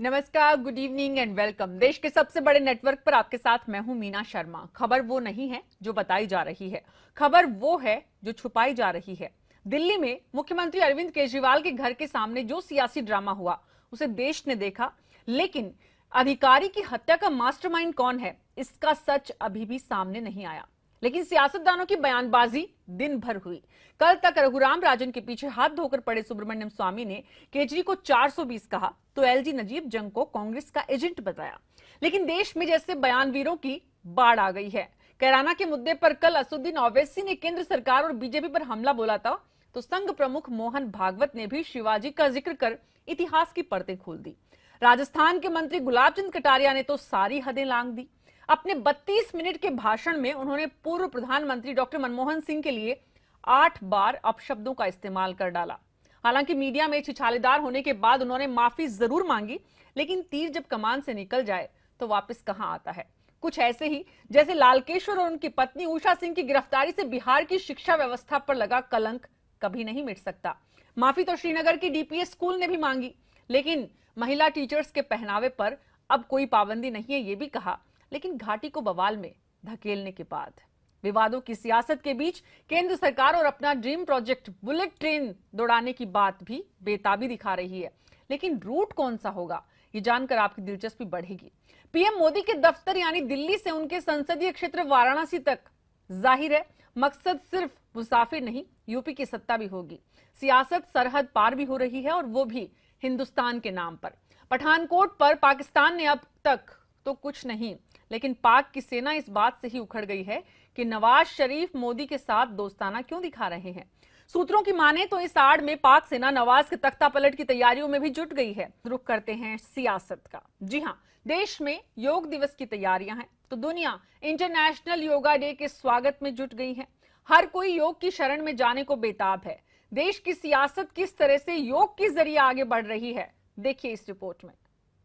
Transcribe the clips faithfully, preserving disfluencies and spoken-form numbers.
नमस्कार, good evening and welcome. देश के सबसे बड़े नेटवर्क पर आपके साथ मैं हूं मीना शर्मा। खबर वो नहीं है जो बताई जा रही है, खबर वो है जो छुपाई जा रही है। दिल्ली में मुख्यमंत्री अरविंद केजरीवाल के घर के सामने जो सियासी ड्रामा हुआ उसे देश ने देखा, लेकिन अधिकारी की हत्या का मास्टरमाइंड कौन है इसका सच अभी भी सामने नहीं आया। लेकिन सियासतदानों की बयानबाजी दिन भर हुई। कल तक रघुराम राजन के पीछे हाथ धोकर पड़े सुब्रमण्यम स्वामी ने केजरी को चार सौ बीस कहा तो एलजी नजीब जंग को कांग्रेस का एजेंट बताया। लेकिन देश में जैसे बयानवीरों की बाढ़ आ गई है। कैराना के मुद्दे पर कल असुद्दीन ओवैसी ने केंद्र सरकार और बीजेपी पर हमला बोला था, तो संघ प्रमुख मोहन भागवत ने भी शिवाजी का जिक्र कर इतिहास की परतें खोल दी। राजस्थान के मंत्री गुलाब चंद कटारिया ने तो सारी हदें लांघ दी। अपने बत्तीस मिनट के भाषण में उन्होंने पूर्व प्रधानमंत्री डॉक्टर मनमोहन सिंह के लिए आठ बार अपशब्दों का इस्तेमाल कर डाला। हालांकि मीडिया में छिछालेदार होने के बाद उन्होंने माफी जरूर मांगी, लेकिन तीर जब कमान से निकल जाए तो वापस कहां आता है। कुछ ऐसे ही जैसे लालकेश्वर और उनकी पत्नी उषा सिंह की गिरफ्तारी से बिहार की शिक्षा व्यवस्था पर लगा कलंक कभी नहीं मिट सकता। माफी तो श्रीनगर की डीपीएस स्कूल ने भी मांगी, लेकिन महिला टीचर्स के पहनावे पर अब कोई पाबंदी नहीं है, ये भी कहा। लेकिन घाटी को बवाल में धकेलने के बाद विवादों की सियासत के बीच केंद्र सरकार और अपना ड्रीम प्रोजेक्ट बुलेट ट्रेन दौड़ाने की बात भी बेताबी दिखा रही है। लेकिन रूट कौन सा होगा, ये जानकर आपकी दिलचस्पी बढ़ेगी। पीएम मोदी के दफ्तर यानी दिल्ली से उनके संसदीय क्षेत्र वाराणसी तक जाहिर है मकसद सिर्फ मुसाफिर नहीं, यूपी की सत्ता भी होगी। सियासत सरहद पार भी हो रही है और वो भी हिंदुस्तान के नाम पर। पठानकोट पर पाकिस्तान ने अब तक तो कुछ नहीं, लेकिन पाक की सेना इस बात से ही उखड़ गई है कि नवाज शरीफ मोदी के साथ दोस्ताना क्यों दिखा रहे हैं। सूत्रों की माने तो इस आड़ में पाक सेना नवाज के तख्ता पलट की तैयारियों में भी जुट गई है। रुख करते हैं सियासत का। जी हां, देश में योग दिवस की तैयारियां हैं तो दुनिया इंटरनेशनल योगा डे के स्वागत में जुट गई है। हर कोई योग की शरण में जाने को बेताब है। देश की सियासत किस तरह से योग के जरिए आगे बढ़ रही है, देखिए इस रिपोर्ट में।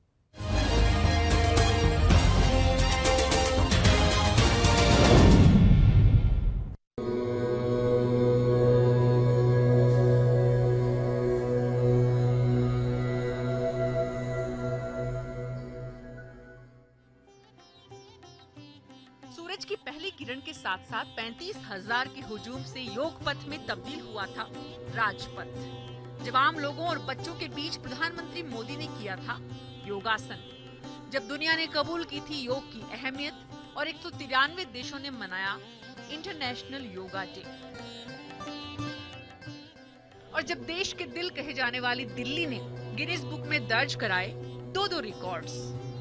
सूरज की पहली किरण के साथ साथ पैंतीस हजार के हुजूम से योग पथ में तब्दील हुआ था राजपथ। जब आम लोगों और बच्चों के बीच प्रधानमंत्री मोदी ने किया था योगासन। जब दुनिया ने कबूल की थी योग की अहमियत और एक सौ तिरानवे देशों ने मनाया इंटरनेशनल योगा डे। और जब देश के दिल कहे जाने वाली दिल्ली ने गिनीज बुक में दर्ज कराए दो दो रिकॉर्ड्स।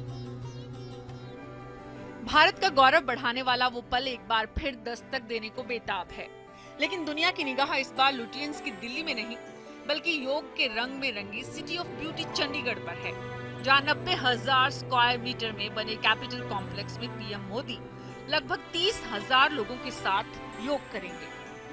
भारत का गौरव बढ़ाने वाला वो पल एक बार फिर दस्तक देने को बेताब है। लेकिन दुनिया की निगाह इस बार लुटियंस की दिल्ली में नहीं, बल्कि योग के रंग में रंगी सिटी ऑफ ब्यूटी चंडीगढ़ पर है, जहां नब्बे हजार स्क्वायर मीटर में बने कैपिटल कॉम्प्लेक्स में पीएम मोदी लगभग तीस हजार लोगों के साथ योग करेंगे।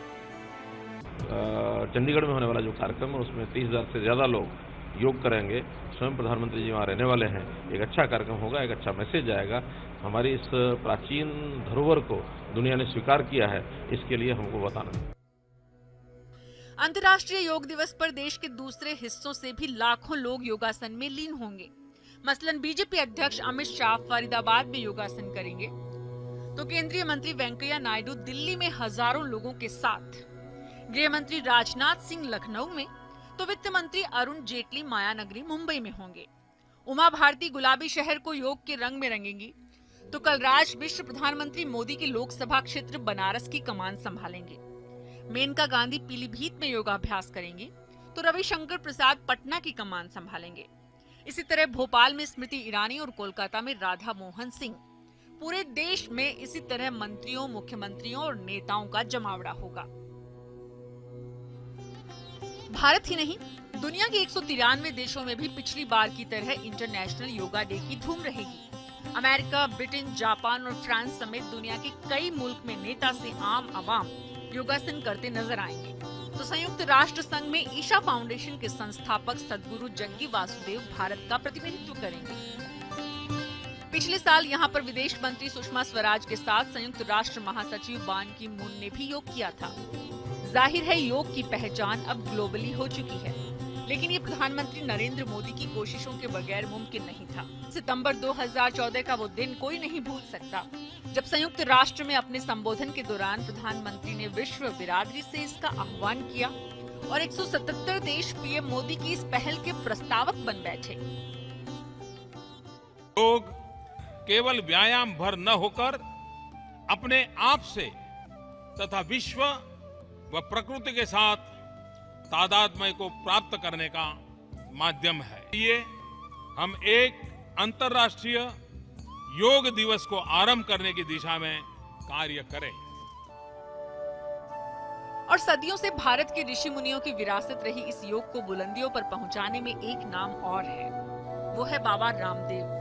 चंडीगढ़ में होने वाला जो कार्यक्रम है उसमें तीस हजार से ज्यादा लोग योग करेंगे। स्वयं प्रधानमंत्री जी वहाँ रहने वाले हैं। एक अच्छा कार्यक्रम होगा, एक अच्छा मैसेज आएगा। हमारी इस प्राचीन धरोहर को दुनिया ने स्वीकार किया है, इसके लिए हमको बताना है। अंतर्राष्ट्रीय योग दिवस पर देश के दूसरे हिस्सों से भी लाखों लोग योगासन में लीन होंगे। मसलन बीजेपी अध्यक्ष अमित शाह फरीदाबाद में योगासन करेंगे, तो केंद्रीय मंत्री वेंकैया नायडू दिल्ली में हजारों लोगों के साथ, गृह मंत्री राजनाथ सिंह लखनऊ में, तो वित्त मंत्री अरुण जेटली मायानगरी मुंबई में होंगे। उमा भारती गुलाबी शहर को योग के रंग में रंगेंगी, तो कलराज मिश्र प्रधानमंत्री मोदी के लोकसभा क्षेत्र बनारस की कमान संभालेंगे। मेनका गांधी पीलीभीत में योगाभ्यास करेंगी, तो रविशंकर प्रसाद पटना की कमान संभालेंगे। इसी तरह भोपाल में स्मृति ईरानी और कोलकाता में राधा मोहन सिंह। पूरे देश में इसी तरह मंत्रियों, मुख्यमंत्रियों और नेताओं का जमावड़ा होगा। भारत ही नहीं, दुनिया के एक सौ तिरानवे देशों में भी पिछली बार की तरह इंटरनेशनल योगा डे की धूम रहेगी। अमेरिका, ब्रिटेन, जापान और फ्रांस समेत दुनिया के कई मुल्क में नेता से आम आवाम योगासन करते नजर आएंगे। तो संयुक्त राष्ट्र संघ में ईशा फाउंडेशन के संस्थापक सद्गुरु जग्गी वासुदेव भारत का प्रतिनिधित्व करेंगे। पिछले साल यहाँ पर विदेश मंत्री सुषमा स्वराज के साथ संयुक्त राष्ट्र महासचिव बान की मून ने भी योग किया था। जाहिर है योग की पहचान अब ग्लोबली हो चुकी है। लेकिन ये प्रधानमंत्री नरेंद्र मोदी की कोशिशों के बगैर मुमकिन नहीं था। सितंबर दो हज़ार चौदह का वो दिन कोई नहीं भूल सकता, जब संयुक्त राष्ट्र में अपने संबोधन के दौरान प्रधानमंत्री ने विश्व बिरादरी से इसका आह्वान किया और एक सौ सतहत्तर देश पीएम मोदी की इस पहल के प्रस्तावक बन बैठे। योग केवल व्यायाम भर न होकर अपने आप से तथा विश्व व प्रकृति के साथ तादात्म्य को प्राप्त करने का माध्यम है। ये हम एक अंतर्राष्ट्रीय योग दिवस को आरंभ करने की दिशा में कार्य करें। और सदियों से भारत के ऋषि मुनियों की विरासत रही इस योग को बुलंदियों पर पहुंचाने में एक नाम और है, वो है बाबा रामदेव।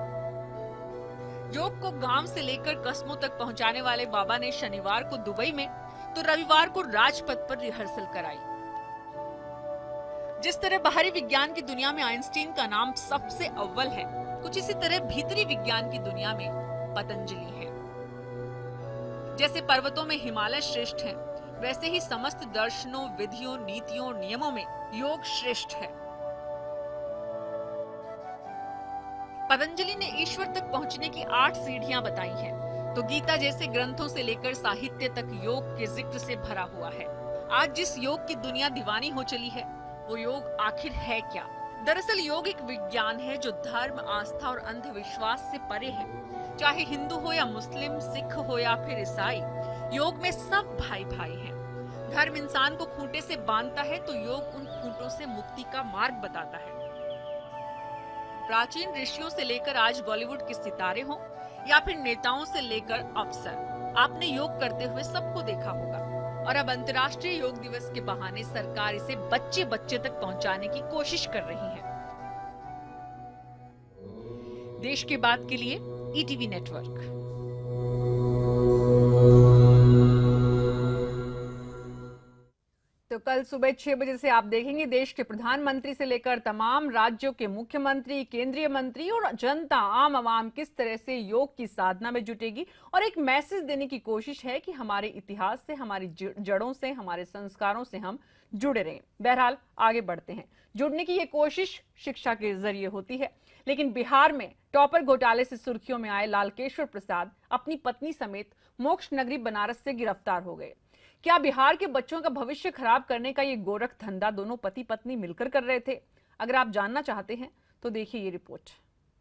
योग को गांव से लेकर कस्बों तक पहुंचाने वाले बाबा ने शनिवार को दुबई में तो रविवार को राजपथ पर रिहर्सल कराई। जिस तरह बाहरी विज्ञान की दुनिया में आइंस्टीन का नाम सबसे अव्वल है, कुछ इसी तरह भीतरी विज्ञान की दुनिया में पतंजलि है। जैसे पर्वतों में हिमालय श्रेष्ठ है, वैसे ही समस्त दर्शनों, विधियों, नीतियों, नियमों में योग श्रेष्ठ है। पतंजलि ने ईश्वर तक पहुंचने की आठ सीढ़ियां बताई हैं, तो गीता जैसे ग्रंथों से लेकर साहित्य तक योग के जिक्र से भरा हुआ है। आज जिस योग की दुनिया दीवानी हो चली है, वो योग आखिर है क्या? दरअसल योग एक विज्ञान है जो धर्म, आस्था और अंधविश्वास से परे है। चाहे हिंदू हो या मुस्लिम, सिख हो या फिर ईसाई, योग में सब भाई भाई हैं। धर्म इंसान को खूंटे से बांधता है, तो योग उन खूंटों से मुक्ति का मार्ग बताता है। प्राचीन ऋषियों से लेकर आज बॉलीवुड के सितारे हों या फिर नेताओं से लेकर अफसर, आपने योग करते हुए सबको देखा होगा। और अब अंतर्राष्ट्रीय योग दिवस के बहाने सरकार इसे बच्चे बच्चे तक पहुंचाने की कोशिश कर रही है। देश के बात के लिए ईटीवी नेटवर्क। तो कल सुबह छह बजे से आप देखेंगे देश के प्रधानमंत्री से लेकर तमाम राज्यों के मुख्यमंत्री, केंद्रीय मंत्री और जनता, आम आवाम किस तरह से योग की साधना में जुटेगी और एक मैसेज देने की कोशिश है कि हमारे इतिहास से, हमारी जड़ों से, हमारे संस्कारों से हम जुड़े रहें। बहरहाल आगे बढ़ते हैं। जुड़ने की ये कोशिश शिक्षा के जरिए होती है, लेकिन बिहार में टॉपर घोटाले से सुर्खियों में आए लालकेश्वर प्रसाद अपनी पत्नी समेत मोक्ष नगरी बनारस से गिरफ्तार हो गए। क्या बिहार के बच्चों का भविष्य खराब करने का ये गोरख धंधा दोनों पति पत्नी मिलकर कर रहे थे? अगर आप जानना चाहते हैं तो देखिए ये रिपोर्ट।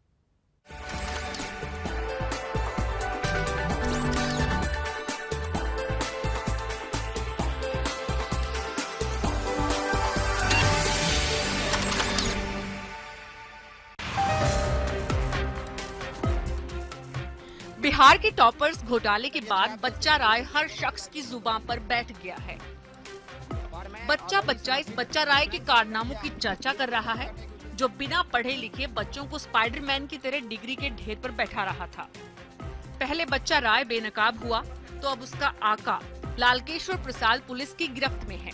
बिहार के टॉपर्स घोटाले के बाद बच्चा राय हर शख्स की जुबान पर बैठ गया है। बच्चा बच्चा इस बच्चा राय के कारनामों की चर्चा कर रहा है, जो बिना पढ़े लिखे बच्चों को स्पाइडरमैन की तरह डिग्री के ढेर पर बैठा रहा था। पहले बच्चा राय बेनकाब हुआ, तो अब उसका आका लालकेश्वर प्रसाद पुलिस की गिरफ्त में है।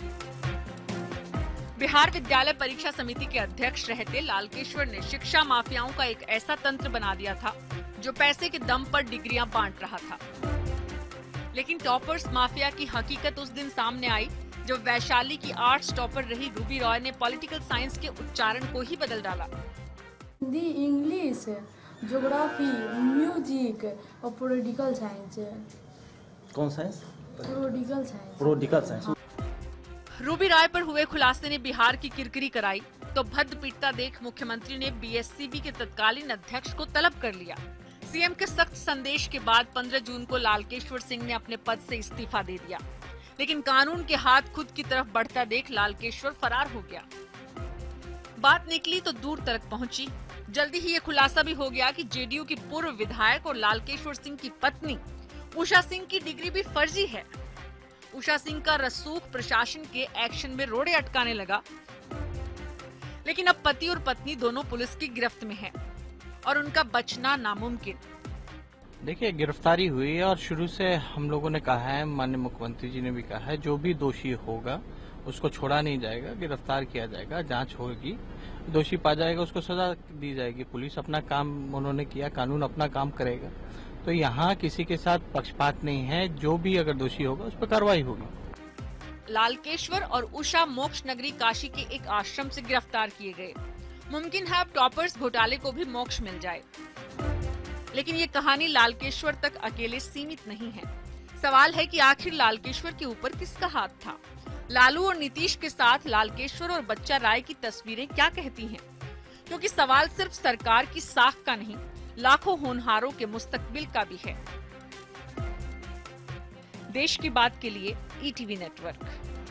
बिहार विद्यालय परीक्षा समिति के अध्यक्ष रहते लालकेश्वर ने शिक्षा माफियाओं का एक ऐसा तंत्र बना दिया था जो पैसे के दम पर डिग्रियां बांट रहा था। लेकिन टॉपर्स माफिया की हकीकत उस दिन सामने आई जब वैशाली की आर्ट्स टॉपर रही रूबी रॉय ने पॉलिटिकल साइंस के उच्चारण को ही बदल डाला। हिंदी, इंग्लिश, ज्योग्राफी, म्यूजिक और पॉलिटिकल साइंस। कौन science? Political science. Political science. Ruby Roy पर हुए खुलासे ने बिहार की किरकिरी कराई, तो भद्द पीटता देख मुख्यमंत्री ने बीएससीबी के तत्कालीन अध्यक्ष को तलब कर लिया। सीएम के सख्त संदेश के बाद पंद्रह जून को लालकेश्वर सिंह ने अपने पद से इस्तीफा दे दिया, लेकिन कानून के हाथ खुद की तरफ बढ़ता देख लालकेश्वर फरार हो गया। बात निकली तो दूर तक पहुंची। जल्दी ही ये खुलासा भी हो गया कि जेडीयू की पूर्व विधायक और लालकेश्वर सिंह की पत्नी उषा सिंह की डिग्री भी फर्जी है। उषा सिंह का रसूख प्रशासन के एक्शन में रोड़े अटकाने लगा, लेकिन अब पति और पत्नी दोनों पुलिस की गिरफ्त में हैं और उनका बचना नामुमकिन। देखिए, गिरफ्तारी हुई है और शुरू से हम लोगों ने कहा है, माननीय मुख्यमंत्री जी ने भी कहा है, जो भी दोषी होगा उसको छोड़ा नहीं जाएगा, गिरफ्तार किया जाएगा, जांच होगी, दोषी पा जाएगा उसको सजा दी जाएगी। पुलिस अपना काम उन्होंने किया, कानून अपना काम करेगा। तो यहाँ किसी के साथ पक्षपात नहीं है, जो भी अगर दोषी होगा उस पर कार्रवाई होगी। लालकेश्वर और उषा मोक्ष नगरी काशी के एक आश्रम से गिरफ्तार किए गए। मुमकिन है अब टॉपर्स घोटाले को भी मोक्ष मिल जाए। लेकिन ये कहानी लालकेश्वर तक अकेले सीमित नहीं है। सवाल है कि आखिर लालकेश्वर के ऊपर किसका हाथ था। लालू और नीतीश के साथ लालकेश्वर और बच्चा राय की तस्वीरें क्या कहती हैं? क्योंकि सवाल सिर्फ सरकार की साख का नहीं, लाखों होनहारों के मुस्तकबिल का भी है। देश की बात के लिए ईटीवी नेटवर्क।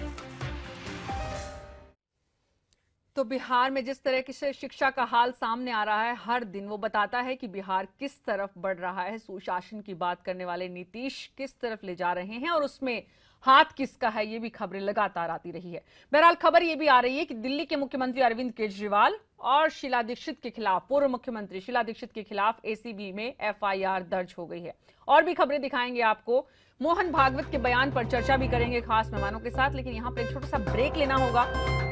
तो बिहार में जिस तरह की शिक्षा का हाल सामने आ रहा है हर दिन, वो बताता है कि बिहार किस तरफ बढ़ रहा है। सुशासन की बात करने वाले नीतीश किस तरफ ले जा रहे हैं और उसमें हाथ किसका है, ये भी खबरें लगातार आती रही है। बहरहाल खबर ये भी आ रही है कि दिल्ली के मुख्यमंत्री अरविंद केजरीवाल और शीला दीक्षित के खिलाफ, पूर्व मुख्यमंत्री शीला दीक्षित के खिलाफ एसीबी में एफआईआर दर्ज हो गई है। और भी खबरें दिखाएंगे आपको। मोहन भागवत के बयान पर चर्चा भी करेंगे खास मेहमानों के साथ, लेकिन यहाँ पर एक छोटा सा ब्रेक लेना होगा।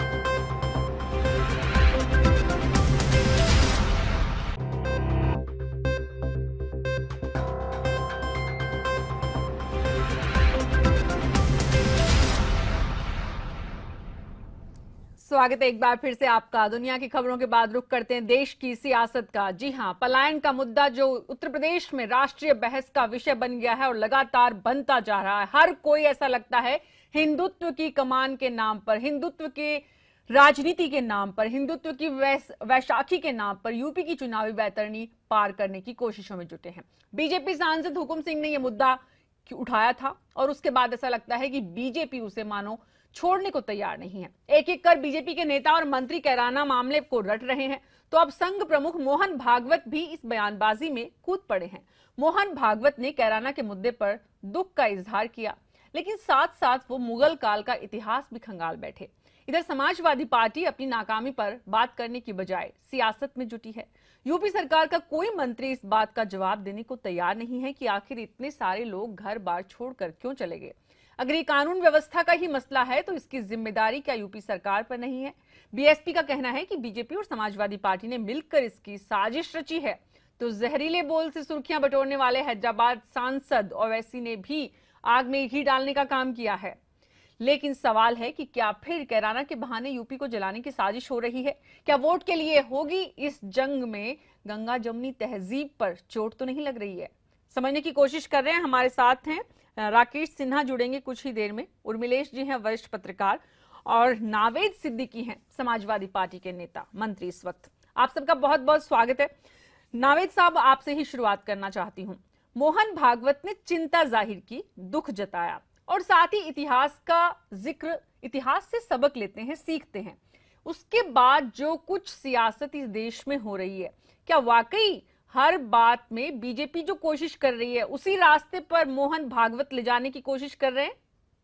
स्वागत है एक बार फिर से आपका। दुनिया की खबरों के बाद रुख करते हैं देश की सियासत का। जी हां, पलायन का मुद्दा जो उत्तर प्रदेश में राष्ट्रीय बहस का विषय बन गया है और लगातार बनता जा रहा है। हर कोई ऐसा लगता है हिंदुत्व की कमान के नाम पर, हिंदुत्व के राजनीति के नाम पर, हिंदुत्व की वैशाखी के नाम पर यूपी की चुनावी बैतरणी पार करने की कोशिशों में जुटे हैं। बीजेपी सांसद हुकुम सिंह ने यह मुद्दा उठाया था और उसके बाद ऐसा लगता है कि बीजेपी उसे मानो छोड़ने को तैयार नहीं है। एक एक कर बीजेपी के नेता और मंत्री कैराना मामले को रट रहे हैं, तो अब संघ प्रमुख मोहन भागवत भी इस बयानबाजी में कूद पड़े हैं। मोहन भागवत ने कैराना के मुद्दे पर दुख का इजहार किया, लेकिन साथ साथ वो मुगल काल का इतिहास भी खंगाल बैठे। इधर समाजवादी पार्टी अपनी नाकामी पर बात करने की बजाय सियासत में जुटी है। यूपी सरकार का कोई मंत्री इस बात का जवाब देने को तैयार नहीं है कि आखिर इतने सारे लोग घर बार छोड़कर क्यों चले गए। अगर ये कानून व्यवस्था का ही मसला है तो इसकी जिम्मेदारी क्या यूपी सरकार पर नहीं है? बीएसपी का कहना है कि बीजेपी और समाजवादी पार्टी ने मिलकर इसकी साजिश रची है। तो जहरीले बोल से सुर्खियां बटोरने वाले हैदराबाद सांसद ओवैसी ने भी आग में घी डालने का काम किया है। लेकिन सवाल है कि क्या फिर कैराना के बहाने यूपी को जलाने की साजिश हो रही है? क्या वोट के लिए होगी इस जंग में गंगा जमुनी तहजीब पर चोट तो नहीं लग रही है? समझने की कोशिश कर रहे हैं। हमारे साथ हैं राकेश सिन्हा, जुड़ेंगे कुछ ही देर में। उर्मिलेश जी हैं वरिष्ठ पत्रकार, और नावेद सिद्दीकी हैं समाजवादी पार्टी के नेता मंत्री इस वक्त। आप सबका बहुत बहुत स्वागत है। नावेद साहब, आपसे ही शुरुआत करना चाहती हूं। मोहन भागवत ने चिंता जाहिर की, दुख जताया और साथ ही इतिहास का जिक्र, इतिहास से सबक लेते हैं, सीखते हैं। उसके बाद जो कुछ सियासत इस देश में हो रही है, क्या वाकई हर बात में बीजेपी जो कोशिश कर रही है उसी रास्ते पर मोहन भागवत ले जाने की कोशिश कर रहे हैं?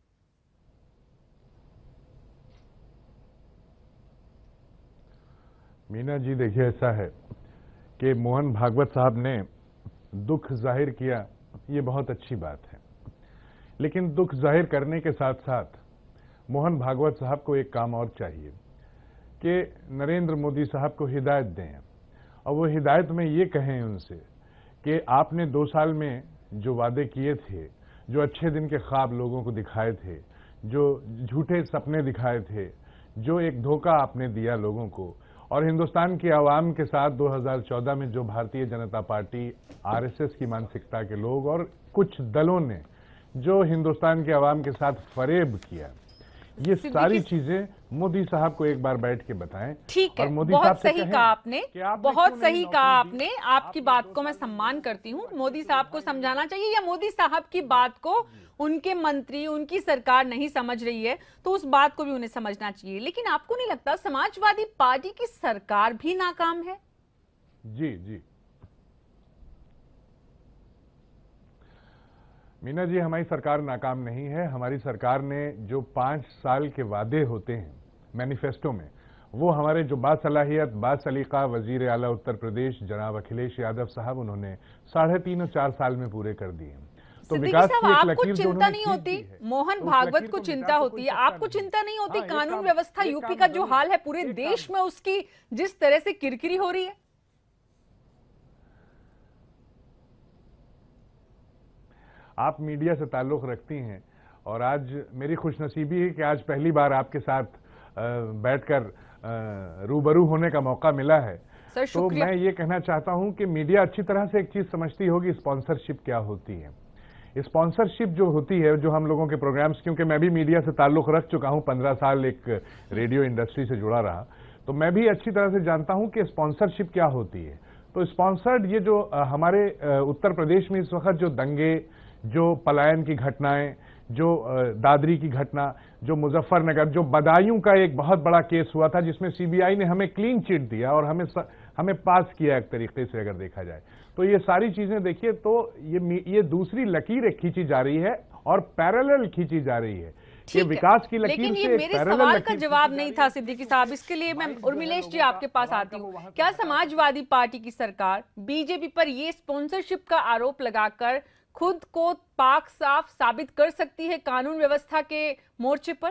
मीना जी, देखिए ऐसा है कि मोहन भागवत साहब ने दुख जाहिर किया, ये बहुत अच्छी बात है। लेकिन दुख जाहिर करने के साथ साथ मोहन भागवत साहब को एक काम और चाहिए कि नरेंद्र मोदी साहब को हिदायत दें, और वो हिदायत में ये कहें उनसे कि आपने दो साल में जो वादे किए थे, जो अच्छे दिन के ख्वाब लोगों को दिखाए थे, जो झूठे सपने दिखाए थे, जो एक धोखा आपने दिया लोगों को, और हिंदुस्तान की आवाम के साथ दो हज़ार चौदह में जो भारतीय जनता पार्टी, आरएसएस की मानसिकता के लोग और कुछ दलों ने जो हिंदुस्तान के आवाम के साथ फरेब किया, ये सारी चीजें मोदी साहब को एक बार बैठ के बताएं। ठीक है, बहुत सही कहा आपने, बहुत सही कहा आपने। आपकी बात को मैं सम्मान करती हूँ। मोदी साहब को समझाना चाहिए, या मोदी साहब की बात को उनके मंत्री, उनकी सरकार नहीं समझ रही है तो उस बात को भी उन्हें समझना चाहिए। लेकिन आपको नहीं लगता समाजवादी पार्टी की सरकार भी नाकाम है? जी जी मीना जी, हमारी सरकार नाकाम नहीं है। हमारी सरकार ने जो पांच साल के वादे होते हैं मैनिफेस्टो में, वो हमारे जो बासलाहियत, बासलीका वजीर आला उत्तर प्रदेश जनाब अखिलेश यादव साहब, उन्होंने साढ़े तीन और चार साल में पूरे कर दिए। तो विकास की एक लकीर जो चिंता नहीं होती, मोहन भागवत को चिंता होती है, आपको चिंता नहीं होती? कानून व्यवस्था यूपी का जो हाल है, पूरे देश में उसकी जिस तरह से किरकिरी हो रही है। आप मीडिया से ताल्लुक रखती हैं और आज मेरी खुशनसीबी है कि आज पहली बार आपके साथ बैठकर रूबरू होने का मौका मिला है। तो मैं ये कहना चाहता हूं कि मीडिया अच्छी तरह से एक चीज समझती होगी, स्पॉन्सरशिप क्या होती है। स्पॉन्सरशिप जो होती है, जो हम लोगों के प्रोग्राम्स, क्योंकि मैं भी मीडिया से ताल्लुक रख चुका हूं, पंद्रह साल एक रेडियो इंडस्ट्री से जुड़ा रहा, तो मैं भी अच्छी तरह से जानता हूं कि स्पॉन्सरशिप क्या होती है। तो स्पॉन्सर्ड ये जो हमारे उत्तर प्रदेश में इस वक्त जो दंगे, जो पलायन की घटनाएं, जो दादरी की घटना, जो मुजफ्फरनगर, जो बदायूं का एक बहुत बड़ा केस हुआ था जिसमें सीबीआई ने हमें क्लीन चिट दिया और हमें स, हमें पास किया एक तरीके से अगर देखा जाए, तो ये सारी चीजें देखिए तो ये ये दूसरी लकीर खींची जा रही है और पैरेलल खींची जा रही है कि विकास की लकीर लेकिन से ये मेरे सवाल का जवाब नहीं था सिद्दीकी साहब, इसके लिए मैं उर्मिलेश जी आपके पास आती हूँ। क्या समाजवादी पार्टी की सरकार बीजेपी पर ये स्पॉन्सरशिप का आरोप लगाकर खुद को पाक साफ साबित कर सकती है कानून व्यवस्था के मोर्चे पर?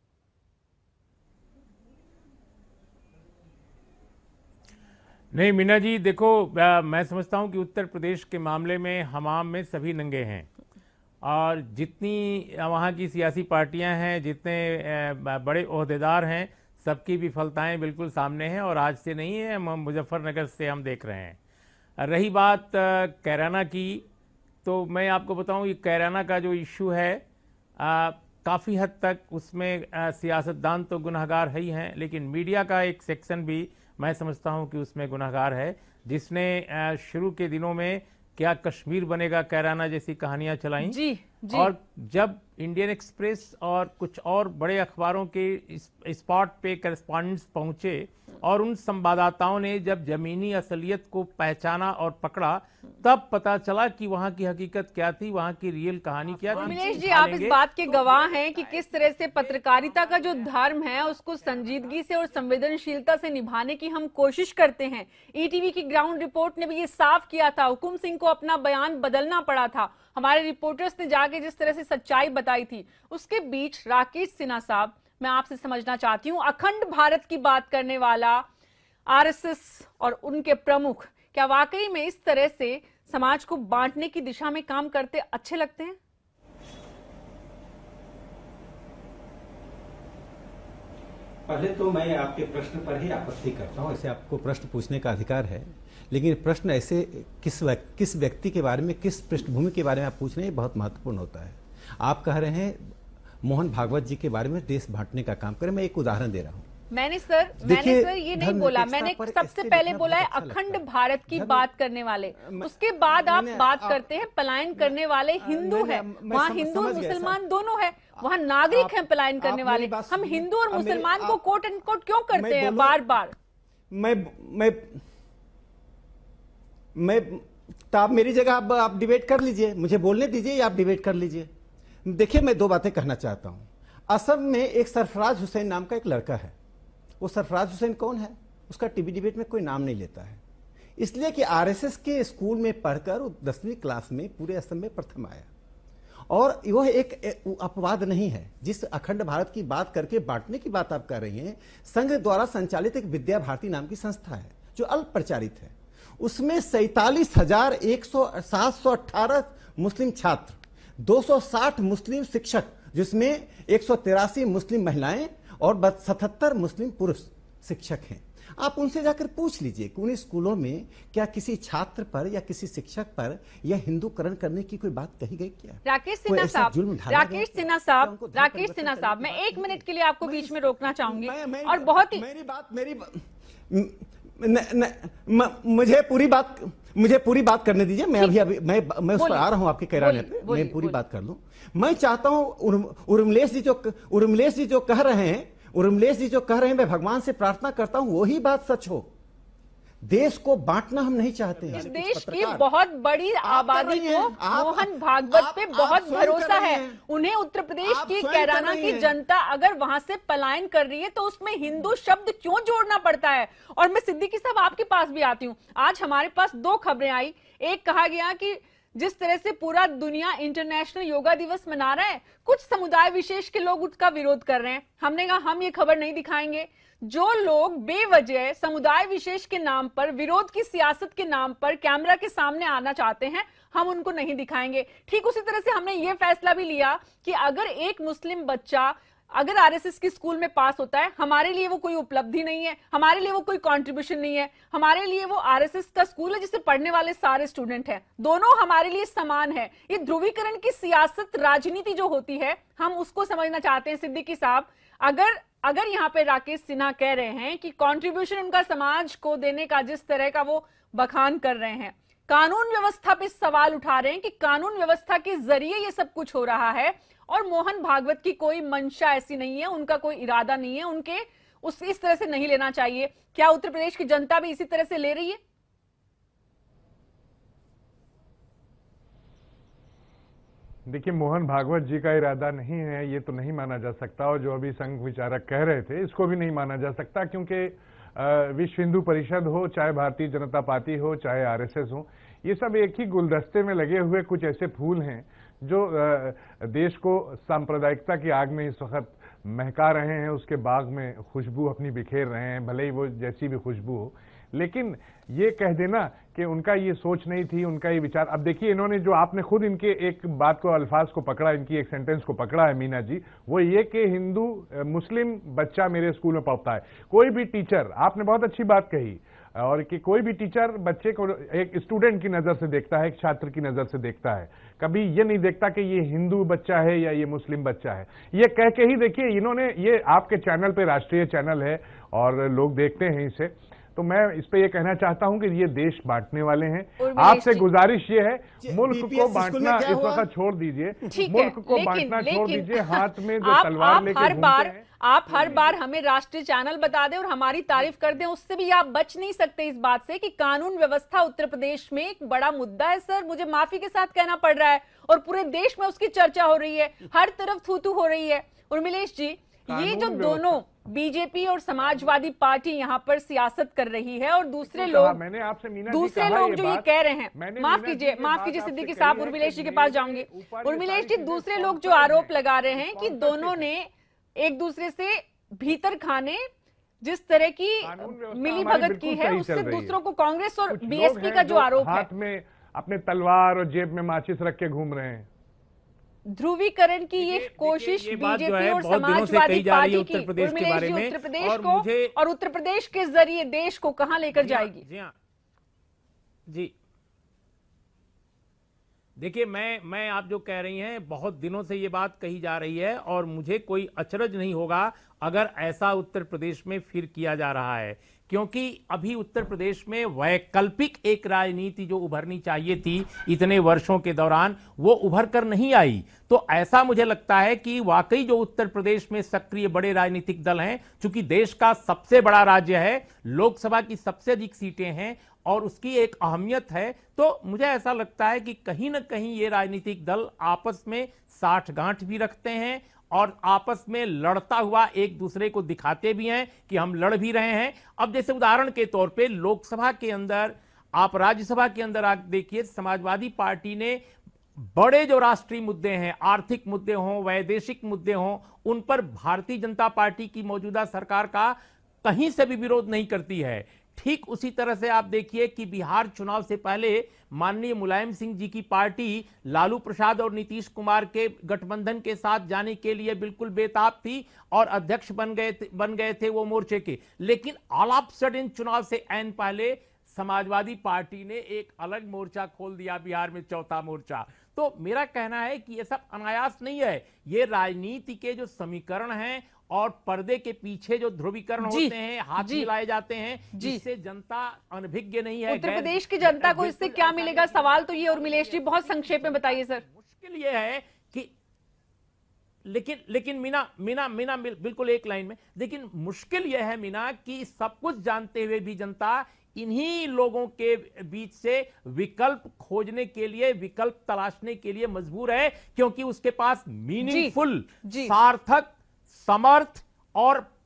नहीं मीना जी, देखो आ, मैं समझता हूं कि उत्तर प्रदेश के मामले में हमाम में सभी नंगे हैं और जितनी वहां की सियासी पार्टियां हैं, जितने बड़े ओहदेदार हैं, सबकी विफलताएं बिल्कुल सामने हैं और आज से नहीं है, हम मुजफ्फरनगर से हम देख रहे हैं। रही बात कैराना की, तो मैं आपको बताऊं, ये कैराना का जो इशू है काफ़ी हद तक उसमें सियासतदान तो गुनहगार है ही हैं, लेकिन मीडिया का एक सेक्शन भी मैं समझता हूं कि उसमें गुनहगार है, जिसने शुरू के दिनों में क्या कश्मीर बनेगा कैराना जैसी कहानियां चलाई जी, जी। और जब इंडियन एक्सप्रेस और कुछ और बड़े अखबारों के स्पॉट पे करस्पॉन्डेंट्स पहुंचे और उन संवाददाताओं ने जब जमीनी असलियत को पहचाना और पकड़ा, तब पता चला कि वहां की हकीकत क्या थी, वहां की रियल कहानी क्या थी। उर्मिलेश जी, आप इस बात के गवाह हैं कि किस तरह से पत्रकारिता का जो धर्म है उसको संजीदगी से और संवेदनशीलता से निभाने की हम कोशिश करते हैं। ईटीवी की ग्राउंड रिपोर्ट ने भी ये साफ किया था, हुकुम सिंह को अपना बयान बदलना पड़ा था, हमारे रिपोर्टर्स ने जाके जिस तरह से सच्चाई बताई थी। उसके बीच राकेश सिन्हा साहब, मैं आपसे समझना चाहती हूँ, अखंड भारत की बात करने वाला आरएसएस और उनके प्रमुख क्या वाकई में इस तरह से समाज को बांटने की दिशा में काम करते अच्छे लगते हैं? पहले तो मैं आपके प्रश्न पर ही आपत्ति करता हूं। ऐसे आपको प्रश्न पूछने का अधिकार है, लेकिन प्रश्न ऐसे किस किस व्यक्ति के बारे में, किस पृष्ठभूमि के बारे में आप पूछ रहे हैं, बहुत महत्वपूर्ण होता है। आप कह रहे हैं मोहन भागवत जी के बारे में देश बांटने का काम करें। मैं एक उदाहरण दे रहा हूं। मैंने सर मैंने सर ये नहीं बोला, मैंने सबसे पहले बोला है अखंड भारत की बात करने वाले, उसके बाद आप बात करते हैं पलायन करने वाले हिंदू हैं, वहाँ हिंदू और मुसलमान दोनों है, वहाँ नागरिक हैं पलायन करने वाले। हम हिंदू और मुसलमान को कोट एंड कोट क्यों करते हैं बार बार? मैं मैं मैं तो आप मेरी जगह आप, आप डिबेट कर लीजिए, मुझे बोलने दीजिए या आप डिबेट कर लीजिए। देखिए, मैं दो बातें कहना चाहता हूं। असम में एक सरफराज हुसैन नाम का एक लड़का है। वो सरफराज हुसैन कौन है? उसका टीवी डिबेट में कोई नाम नहीं लेता है, इसलिए कि आरएसएस के स्कूल में पढ़कर वो दसवीं क्लास में पूरे असम में प्रथम आया। और वह एक अपवाद नहीं है। जिस अखंड भारत की बात करके बांटने की बात आप कर रही हैं, संघ द्वारा संचालित एक विद्या भारती नाम की संस्था है जो अल्प प्रचारित है। उसमें सैतालीस हजार एक सौ सात सौ अट्ठारह मुस्लिम छात्र, दो सौ साठ मुस्लिम शिक्षक, जिसमें एक सौ तिरासी मुस्लिम महिलाएं और सतहत्तर मुस्लिम पुरुष शिक्षक हैं। आप उनसे जाकर पूछ लीजिए कि उन स्कूलों में क्या किसी छात्र पर या किसी शिक्षक पर यह हिंदूकरण करने की कोई बात कही गई क्या? राकेश सिन्हा साहब, राकेश सिन्हा साहब, राकेश सिन्हा साहब, मैं एक मिनट के लिए आपको बीच में रोकना चाहूंगी और बहुत ही मेरी बात मेरी न, न, म, मुझे पूरी बात मुझे पूरी बात करने दीजिए। मैं अभी अभी मैं मैं उस पर आ रहा हूं आपके कैराने पे, मैं पूरी बात कर लूं। मैं चाहता हूं उर्मिलेश जी जो उर्मिलेश जी जो कह रहे हैं उर्मिलेश जी जो कह रहे हैं मैं भगवान से प्रार्थना करता हूं वही बात सच हो। देश को बांटना हम नहीं चाहते हैं। इस देश की बहुत बड़ी आबादी को मोहन भागवत पे बहुत भरोसा है। उन्हें उत्तर प्रदेश की कैराना की जनता अगर वहां से पलायन कर रही है तो उसमें हिंदू शब्द क्यों जोड़ना पड़ता है? और मैं सिद्दीकी साहब आपके पास भी आती हूँ। आज हमारे पास दो खबरें आई। एक कहा गया कि जिस तरह से पूरा दुनिया इंटरनेशनल योगा दिवस मना रहा है, कुछ समुदाय विशेष के लोग उसका विरोध कर रहे हैं। हमने कहा हम ये खबर नहीं दिखाएंगे। जो लोग बेवजह समुदाय विशेष के नाम पर, विरोध की सियासत के नाम पर कैमरा के सामने आना चाहते हैं, हम उनको नहीं दिखाएंगे। ठीक उसी तरह से हमने ये फैसला भी लिया कि अगर एक मुस्लिम बच्चा अगर आरएसएस की स्कूल में पास होता है, हमारे लिए वो कोई उपलब्धि नहीं है, हमारे लिए वो कोई कंट्रीब्यूशन नहीं है, हमारे लिए वो आरएसएस का स्कूल है जिससे पढ़ने वाले सारे स्टूडेंट हैं, दोनों हमारे लिए समान है। ये ध्रुवीकरण की सियासत, राजनीति जो होती है, हम उसको समझना चाहते हैं। सिद्दीकी साहब, अगर अगर यहाँ पे राकेश सिन्हा कह रहे हैं कि कंट्रीब्यूशन उनका समाज को देने का, जिस तरह का वो बखान कर रहे हैं, कानून व्यवस्था पे सवाल उठा रहे हैं कि कानून व्यवस्था के जरिए ये सब कुछ हो रहा है और मोहन भागवत की कोई मंशा ऐसी नहीं है, उनका कोई इरादा नहीं है, उनके उस इस तरह से नहीं लेना चाहिए। क्या उत्तर प्रदेश की जनता भी इसी तरह से ले रही है? देखिए, मोहन भागवत जी का इरादा नहीं है ये तो नहीं माना जा सकता, और जो अभी संघ विचारक कह रहे थे इसको भी नहीं माना जा सकता, क्योंकि विश्व हिंदू परिषद हो, चाहे भारतीय जनता पार्टी हो, चाहे आरएसएस हो, ये सब एक ही गुलदस्ते में लगे हुए कुछ ऐसे फूल हैं जो देश को सांप्रदायिकता की आग में इस वक्त महका रहे हैं, उसके बाग में खुशबू अपनी बिखेर रहे हैं, भले ही वो जैसी भी खुशबू हो। लेकिन ये कह देना कि उनका ये सोच नहीं थी, उनका ये विचार, अब देखिए इन्होंने जो आपने खुद इनके एक बात को, अल्फाज को पकड़ा, इनकी एक सेंटेंस को पकड़ा है मीना जी, वो ये कि हिंदू मुस्लिम बच्चा मेरे स्कूल में पढ़ता है। कोई भी टीचर, आपने बहुत अच्छी बात कही, और कि कोई भी टीचर बच्चे को एक स्टूडेंट की नजर से देखता है, एक छात्र की नजर से देखता है, कभी ये नहीं देखता कि ये हिंदू बच्चा है या ये मुस्लिम बच्चा है। ये कह के ही देखिए इन्होंने, ये आपके चैनल पे, राष्ट्रीय चैनल है और लोग देखते हैं इसे, तो मैं इस पे ये कहना चाहता हूं कि ये देश बांटने वाले हैं। आपसे गुजारिश ये है, मुल्क को बांटना इस वक्त छोड़ दीजिए, मुल्क को बांटना छोड़ दीजिए, हाथ में जो तलवार लेके घूमते हैं। आप हर बार हमें राष्ट्रीय चैनल बता दें और हमारी तारीफ कर दें, उससे भी आप बच नहीं सकते इस बात से कि कानून व्यवस्था उत्तर प्रदेश में एक बड़ा मुद्दा है। सर, मुझे माफी के साथ कहना पड़ रहा है, और पूरे देश में उसकी चर्चा हो रही है, हर तरफ थू थू हो रही है। उर्मिलेश जी, ये जो दोनों बीजेपी और समाजवादी पार्टी यहाँ पर सियासत कर रही है, और दूसरे लोग मैंने आपसे मीना दूसरे लोग जो ये कह रहे हैं, माफ कीजिए माफ कीजिए सिद्दीकी साहब, उर्मिलेश जी के पास जाऊंगी। उर्मिलेश जी, दूसरे लोग जो आरोप लगा रहे हैं कि दोनों ने एक दूसरे से भीतर खाने, जिस तरह की मिली भगत की है, उससे दूसरों को, कांग्रेस और बीएसपी का जो आरोप है, हाथ में अपने तलवार और जेब में माचिस रख के घूम रहे हैं। ध्रुवीकरण की ये कोशिश बीजेपी और समाजवादी पार्टी की उत्तर प्रदेश को और उत्तर प्रदेश के जरिए देश को कहां लेकर जाएगी? जी हाँ जी, देखिए, मैं मैं आप जो कह रही हैं, बहुत दिनों से ये बात कही जा रही है, और मुझे कोई अचरज नहीं होगा अगर ऐसा उत्तर प्रदेश में फिर किया जा रहा है, क्योंकि अभी उत्तर प्रदेश में वैकल्पिक एक राजनीति जो उभरनी चाहिए थी इतने वर्षों के दौरान, वो उभर कर नहीं आई। तो ऐसा मुझे लगता है कि वाकई जो उत्तर प्रदेश में सक्रिय बड़े राजनीतिक दल हैं, चूंकि देश का सबसे बड़ा राज्य है, लोकसभा की सबसे अधिक सीटें हैं और उसकी एक अहमियत है, तो मुझे ऐसा लगता है कि कहीं ना कहीं ये राजनीतिक दल आपस में साठगांठ भी रखते हैं और आपस में लड़ता हुआ एक दूसरे को दिखाते भी हैं कि हम लड़ भी रहे हैं। अब जैसे उदाहरण के तौर पे लोकसभा के अंदर, आप राज्यसभा के अंदर आप देखिए, समाजवादी पार्टी ने बड़े जो राष्ट्रीय मुद्दे हैं, आर्थिक मुद्दे हों, वैदेशिक मुद्दे हों, उन पर भारतीय जनता पार्टी की मौजूदा सरकार का कहीं से भी विरोध नहीं करती है। ठीक उसी तरह से आप देखिए कि बिहार चुनाव से पहले माननीय मुलायम सिंह जी की पार्टी लालू प्रसाद और नीतीश कुमार के गठबंधन के साथ जाने के लिए बिल्कुल बेताब थी और अध्यक्ष बन गए थे, बन गए थे वो मोर्चे के। लेकिन ऑल ऑफ सडन चुनाव से ऐन पहले समाजवादी पार्टी ने एक अलग मोर्चा खोल दिया, बिहार में चौथा मोर्चा। तो मेरा कहना है कि यह सब अनायास नहीं है, ये राजनीति के जो समीकरण हैं और पर्दे के पीछे जो ध्रुवीकरण होते हैं, हाथ मिलाए जाते हैं, जिससे जनता अनभिज्ञ नहीं है। उत्तर प्रदेश की जनता को इससे क्या मिलेगा? सवाल तो ये, उर्मिलेश जी बहुत संक्षेप में बताइए सर। मुश्किल ये है कि लेकिन लेकिन मीना मीना मीना बिल्कुल एक लाइन में, लेकिन मुश्किल यह है मीना कि सब कुछ जानते हुए भी जनता इन्हीं लोगों के बीच से विकल्प खोजने के लिए, विकल्प तलाशने के लिए मजबूर है, क्योंकि उसके पास मीनिंगफुल, सार्थक, समर्थ और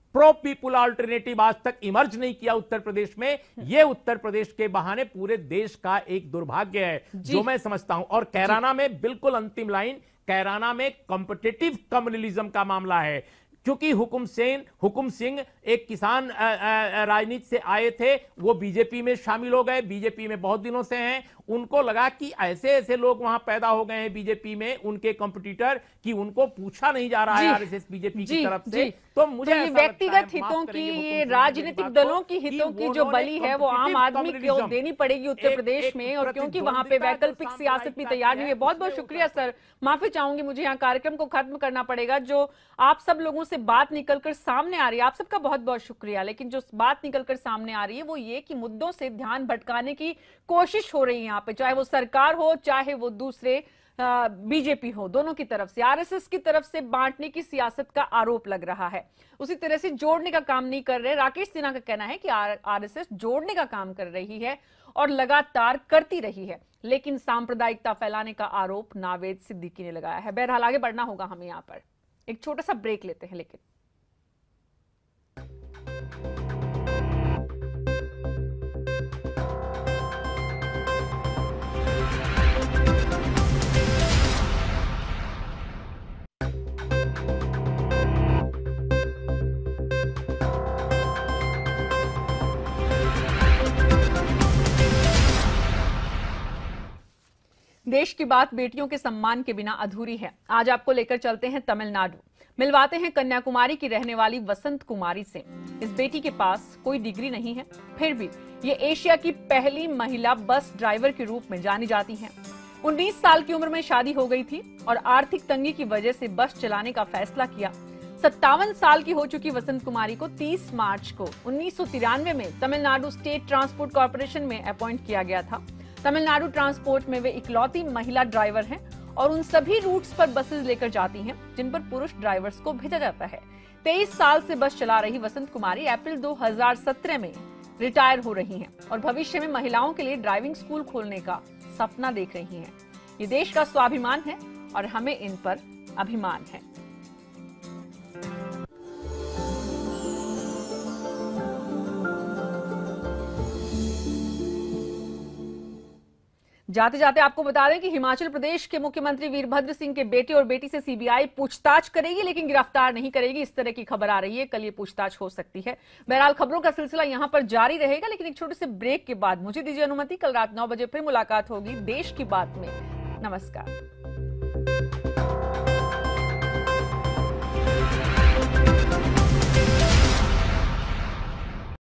प्रो पीपुल अल्टरनेटिव आज तक इमर्ज नहीं किया उत्तर प्रदेश में। ये उत्तर प्रदेश के बहाने पूरे देश का एक दुर्भाग्य है जो मैं समझता हूं। और कैराना में बिल्कुल अंतिम लाइन, कैराना में कॉम्पिटिटिव कम्युनलिज्म का मामला है, क्योंकि हुकुम सिंह हुकुम सिंह एक किसान राजनीति से आए थे, वो बीजेपी में शामिल हो गए, बीजेपी में बहुत दिनों से हैं। उनको लगा कि ऐसे ऐसे लोग वहां पैदा हो गए हैं बीजेपी में, उनके कॉम्पिटिटर, कि उनको पूछा नहीं जा रहा है आरएसएस बीजेपी की तरफ से। तो मुझे तो ये व्यक्तिगत हितों की, ये राजनीतिक दलों की हितों की जो बलि है वो आम आदमी को देनी पड़ेगी उत्तर प्रदेश में, और क्योंकि वहां पे वैकल्पिक सियासत भी तैयार नहीं है। बहुत बहुत शुक्रिया सर, माफी चाहूंगी, मुझे यहाँ कार्यक्रम को खत्म करना पड़ेगा। जो आप सब लोगों से बात निकलकर सामने आ रही है, आप सबका बहुत बहुत शुक्रिया, लेकिन जो बात निकलकर सामने आ रही है वो ये कि मुद्दों से ध्यान भटकाने की कोशिश हो रही है यहाँ पे, चाहे वो सरकार हो चाहे वो दूसरे बीजेपी हो, दोनों की तरफ से, आरएसएस की तरफ से बांटने की सियासत का आरोप लग रहा है। उसी तरह से जोड़ने का काम नहीं कर रहे। राकेश सिन्हा का कहना है कि आरएसएस जोड़ने का काम कर रही है और लगातार करती रही है, लेकिन सांप्रदायिकता फैलाने का आरोप नावेद सिद्दीकी ने लगाया है। बहरहाल आगे बढ़ना होगा हमें, यहाँ पर एक छोटा सा ब्रेक लेते हैं। लेकिन देश की बात बेटियों के सम्मान के बिना अधूरी है। आज आपको लेकर चलते हैं तमिलनाडु, मिलवाते हैं कन्याकुमारी की रहने वाली वसंत कुमारी से। इस बेटी के पास कोई डिग्री नहीं है, फिर भी ये एशिया की पहली महिला बस ड्राइवर के रूप में जानी जाती हैं। उन्नीस साल की उम्र में शादी हो गई थी और आर्थिक तंगी की वजह से बस चलाने का फैसला किया। सत्तावन साल की हो चुकी वसंत कुमारी को तीस मार्च को उन्नीस सौ तिरानवे में तमिलनाडु स्टेट ट्रांसपोर्ट कॉर्पोरेशन में अपॉइंट किया गया था। तमिलनाडु ट्रांसपोर्ट में वे इकलौती महिला ड्राइवर हैं और उन सभी रूट्स पर बसेस लेकर जाती हैं जिन पर पुरुष ड्राइवर्स को भेजा जाता है। तेईस साल से बस चला रही वसंत कुमारी अप्रैल दो हज़ार सत्रह में रिटायर हो रही हैं और भविष्य में महिलाओं के लिए ड्राइविंग स्कूल खोलने का सपना देख रही हैं। ये देश का स्वाभिमान है और हमें इन पर अभिमान है। जाते जाते आपको बता दें कि हिमाचल प्रदेश के मुख्यमंत्री वीरभद्र सिंह के बेटे और बेटी से सीबीआई पूछताछ करेगी, लेकिन गिरफ्तार नहीं करेगी, इस तरह की खबर आ रही है। कल ये पूछताछ हो सकती है। बहरहाल खबरों का सिलसिला यहां पर जारी रहेगा, लेकिन एक छोटे से ब्रेक के बाद मुझे दीजिए अनुमति। कल रात नौ बजे फिर मुलाकात होगी देश की बात में। नमस्कार।